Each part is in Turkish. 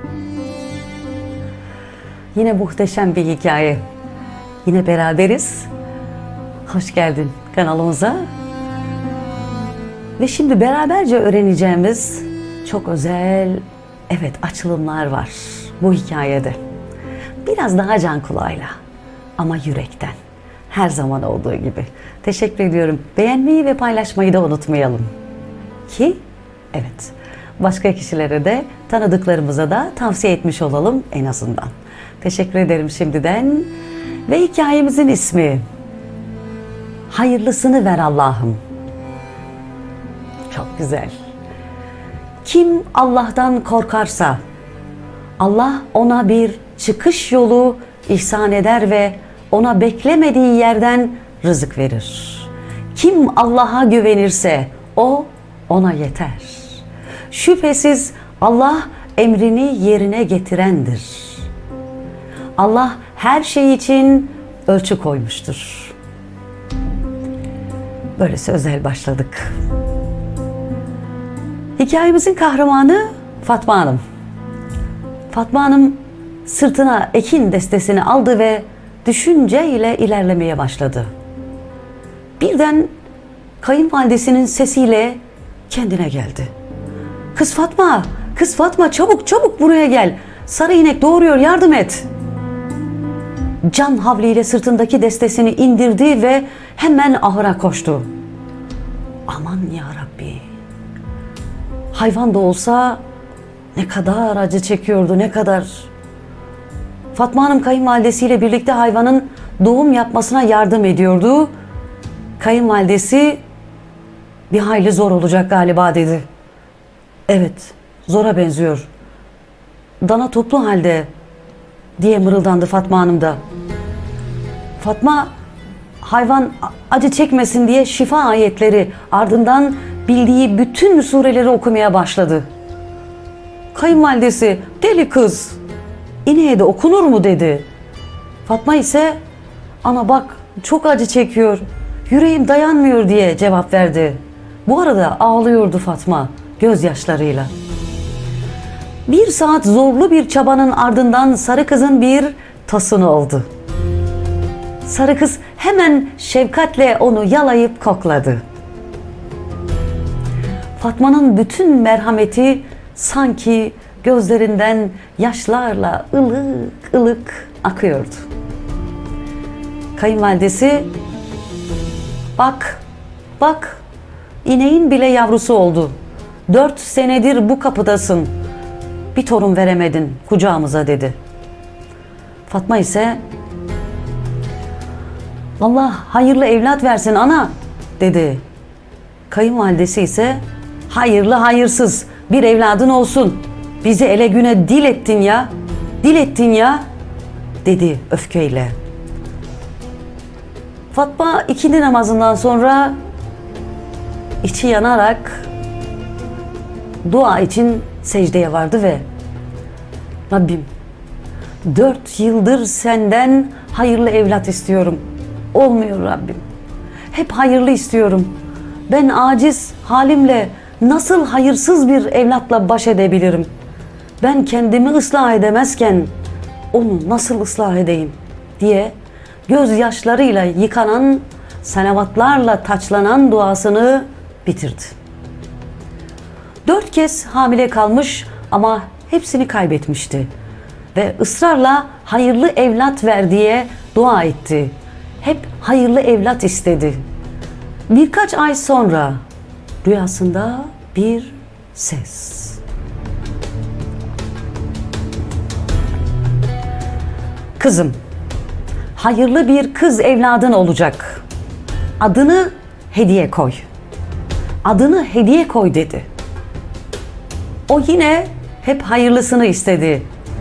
Yine muhteşem bir hikaye. Yine beraberiz. Hoş geldin kanalımıza. Ve şimdi beraberce öğreneceğimiz çok özel, evet, açılımlar var bu hikayede. Biraz daha can kulağıyla ama yürekten. Her zaman olduğu gibi. Teşekkür ediyorum. Beğenmeyi ve paylaşmayı da unutmayalım. Ki, evet, başka kişilere de, tanıdıklarımıza da tavsiye etmiş olalım en azından. Teşekkür ederim şimdiden. Ve hikayemizin ismi Hayırlısını Ver Allah'ım. Çok güzel. Kim Allah'tan korkarsa Allah ona bir çıkış yolu ihsan eder ve ona beklemediği yerden rızık verir. Kim Allah'a güvenirse o ona yeter. Şüphesiz Allah emrini yerine getirendir. Allah her şey için ölçü koymuştur. Böylesi özel başladık. Hikayemizin kahramanı Fatma Hanım. Fatma Hanım sırtına ekin destesini aldı ve düşünceyle ilerlemeye başladı. Birden kayınvalidesinin sesiyle kendine geldi. Kız Fatma, kız Fatma, çabuk çabuk buraya gel. Sarı inek doğuruyor, yardım et. Can havliyle sırtındaki destesini indirdi ve hemen ahıra koştu. Aman ya Rabbi. Hayvan da olsa ne kadar acı çekiyordu, ne kadar. Fatma Hanım kayınvalidesiyle birlikte hayvanın doğum yapmasına yardım ediyordu. Kayınvalidesi bir hayli zor olacak galiba dedi. Evet, zora benziyor. Dana toplu halde diye mırıldandı Fatma Hanım da. Fatma hayvan acı çekmesin diye şifa ayetleri, ardından bildiği bütün sureleri okumaya başladı. Kayınvalidesi deli kız, ineğe de okunur mu dedi. Fatma ise ana bak çok acı çekiyor, yüreğim dayanmıyor diye cevap verdi. Bu arada ağlıyordu Fatma gözyaşlarıyla. Bir saat zorlu bir çabanın ardından sarı kızın bir tosunu oldu. Sarı kız hemen şefkatle onu yalayıp kokladı. Fatma'nın bütün merhameti sanki gözlerinden yaşlarla ılık ılık akıyordu. Kayınvalidesi, bak, bak, ineğin bile yavrusu oldu. 4 senedir bu kapıdasın. Bir torun veremedin kucağımıza dedi. Fatma ise, Allah hayırlı evlat versin ana dedi. Kayınvalidesi ise, hayırlı hayırsız bir evladın olsun. Bizi ele güne dil ettin ya, dil ettin ya dedi öfkeyle. Fatma ikindi namazından sonra içi yanarak dua için secdeye vardı ve Rabbim 4 yıldır senden hayırlı evlat istiyorum. Olmuyor Rabbim. Hep hayırlı istiyorum. Ben aciz halimle nasıl hayırsız bir evlatla baş edebilirim? Ben kendimi ıslah edemezken onu nasıl ıslah edeyim diye gözyaşlarıyla yıkanan, salavatlarla taçlanan duasını bitirdi. 4 kez hamile kalmış ama hepsini kaybetmişti. Ve ısrarla hayırlı evlat ver diye dua etti. Hep hayırlı evlat istedi. Birkaç ay sonra rüyasında bir ses. Kızım, hayırlı bir kız evladın olacak. Adını Hediye koy. Adını Hediye koy dedi. O yine hep hayırlısını istedi.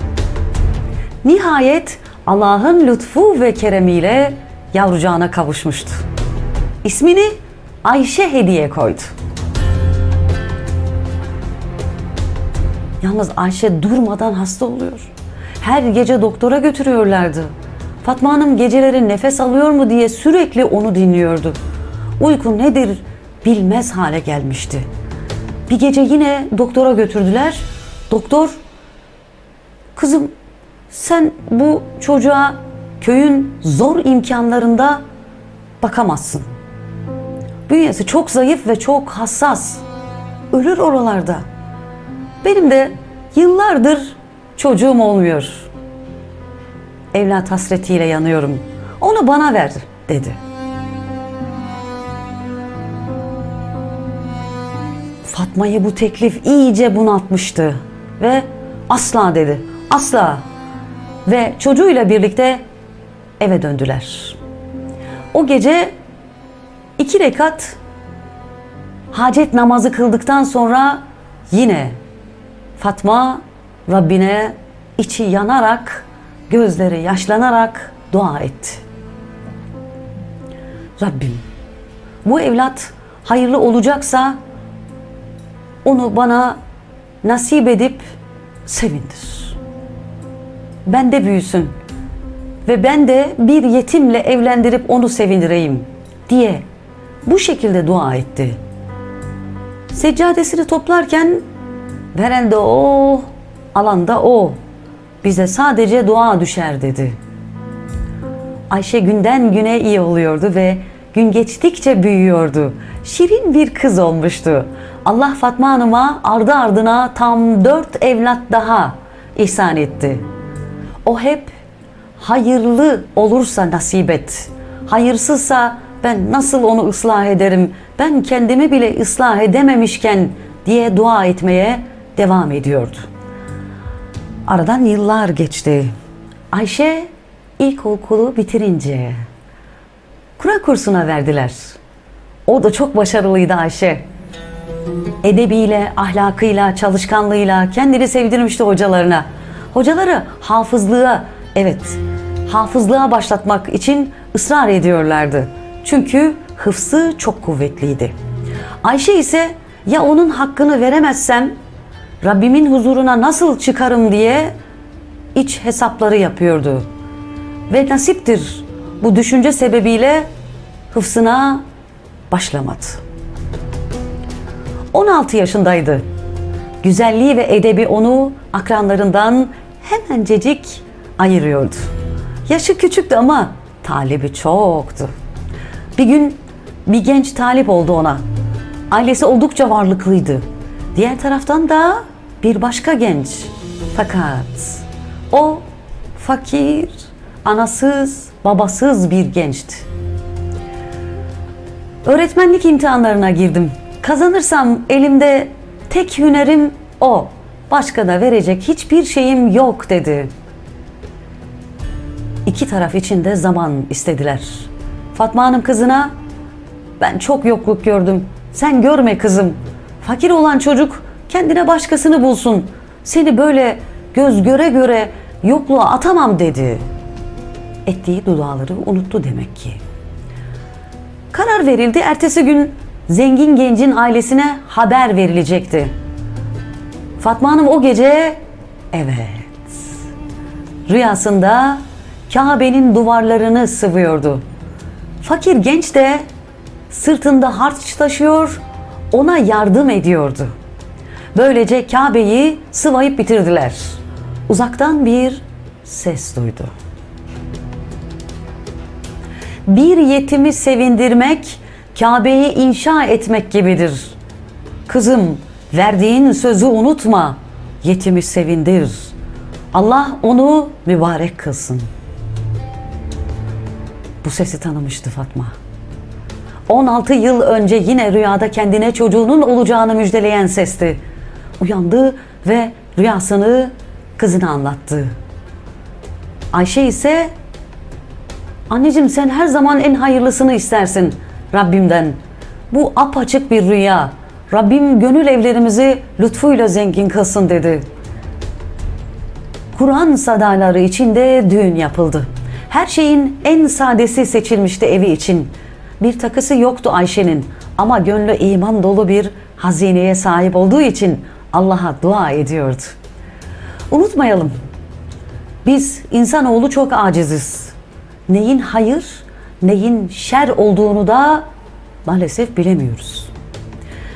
Nihayet Allah'ın lütfu ve keremiyle yavrucağına kavuşmuştu. İsmini Ayşe Hediye koydu. Yalnız Ayşe durmadan hasta oluyor. Her gece doktora götürüyorlardı. Fatma Hanım geceleri nefes alıyor mu diye sürekli onu dinliyordu. Uyku nedir bilmez hale gelmişti. Bir gece yine doktora götürdüler. Doktor kızım sen bu çocuğa köyün zor imkanlarında bakamazsın. Bünyesi çok zayıf ve çok hassas. Ölür oralarda. Benim de yıllardır çocuğum olmuyor. Evlat hasretiyle yanıyorum. Onu bana ver dedi. Fatma'yı bu teklif iyice bunaltmıştı ve asla dedi. Asla. Ve çocuğuyla birlikte eve döndüler. O gece 2 rekat hacet namazı kıldıktan sonra yine Fatma Rabbine içi yanarak, gözleri yaşlanarak dua etti. Rabbim, bu evlat hayırlı olacaksa onu bana nasip edip sevindir. Ben de büyüsün ve ben de bir yetimle evlendirip onu sevindireyim diye bu şekilde dua etti. Seccadesini toplarken veren de o, alan da o. Bize sadece dua düşer dedi. Ayşe günden güne iyi oluyordu ve gün geçtikçe büyüyordu. Şirin bir kız olmuştu. Allah Fatma Hanım'a ardı ardına tam 4 evlat daha ihsan etti. O hep hayırlı olursa nasip et, hayırsızsa ben nasıl onu ıslah ederim, ben kendimi bile ıslah edememişken diye dua etmeye devam ediyordu. Aradan yıllar geçti. Ayşe ilkokulu bitirince Kur'an kursuna verdiler. O da çok başarılıydı Ayşe. Edebiyle, ahlakıyla, çalışkanlığıyla kendini sevdirmişti hocalarına. Hocaları hafızlığa başlatmak için ısrar ediyorlardı. Çünkü hıfzı çok kuvvetliydi. Ayşe ise ya onun hakkını veremezsem Rabbimin huzuruna nasıl çıkarım diye iç hesapları yapıyordu. Ve nasiptir bu düşünce sebebiyle hıfzına başlamadı. 16 yaşındaydı. Güzelliği ve edebi onu akranlarından hemencecik ayırıyordu. Yaşı küçüktü ama talibi çoktu. Bir gün bir genç talip oldu ona. Ailesi oldukça varlıklıydı. Diğer taraftan da bir başka genç. Fakat o fakir, anasız, babasız bir gençti. Öğretmenlik imtihanlarına girdim. Kazanırsam elimde tek hünerim o. Başka da verecek hiçbir şeyim yok dedi. İki taraf için de zaman istediler. Fatma Hanım kızına, ben çok yokluk gördüm. Sen görme kızım. Fakir olan çocuk kendine başkasını bulsun. Seni böyle göz göre göre yokluğa atamam dedi. Ettiği duaları unuttu demek ki. Karar verildi. Ertesi gün zengin gencin ailesine haber verilecekti. Fatma Hanım o gece rüyasında Kabe'nin duvarlarını sıvıyordu. Fakir genç de sırtında harç taşıyor, ona yardım ediyordu. Böylece Kabe'yi sıvayıp bitirdiler. Uzaktan bir ses duydu. Bir yetimi sevindirmek, Kabe'yi inşa etmek gibidir. Kızım, verdiğin sözü unutma, yetimi sevindir. Allah onu mübarek kılsın. Bu sesi tanımıştı Fatma. 16 yıl önce yine rüyada kendine çocuğunun olacağını müjdeleyen sesti. Uyandı ve rüyasını kızına anlattı. Ayşe ise, anneciğim sen her zaman en hayırlısını istersin Rabbimden. Bu apaçık bir rüya. Rabbim gönül evlerimizi lütfuyla zengin kılsın dedi. Kur'an sadaları içinde düğün yapıldı. Her şeyin en sadesi seçilmişti evi için. Bir takısı yoktu Ayşe'nin ama gönlü iman dolu bir hazineye sahip olduğu için Allah'a dua ediyordu. Unutmayalım, biz insanoğlu çok aciziz. Neyin hayır, neyin şer olduğunu da maalesef bilemiyoruz.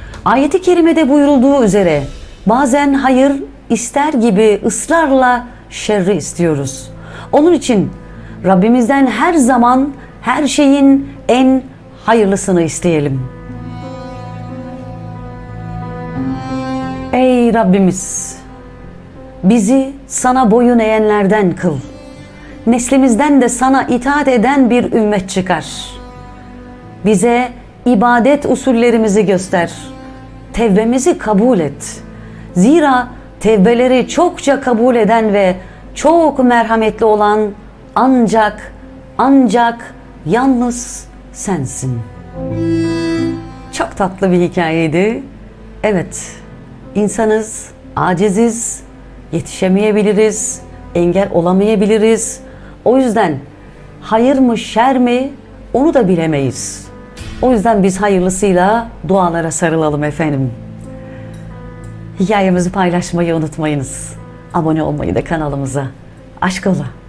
Ayet-i kerimede buyurulduğu üzere bazen hayır ister gibi ısrarla şerri istiyoruz. Onun için Rabbimizden her zaman her şeyin en hayırlısını isteyelim. Ey Rabbimiz! Bizi sana boyun eğenlerden kıl. Neslimizden de sana itaat eden bir ümmet çıkar. Bize ibadet usullerimizi göster. Tevbemizi kabul et. Zira tevbeleri çokça kabul eden ve çok merhametli olan ancak yalnız sensin. Çok tatlı bir hikayeydi. Evet, insanız, aciziz, yetişemeyebiliriz, engel olamayabiliriz. O yüzden hayır mı şer mi onu da bilemeyiz. O yüzden biz hayırlısıyla dualara sarılalım efendim. Hikayemizi paylaşmayı unutmayınız. Abone olmayı da kanalımıza. Aşk ola.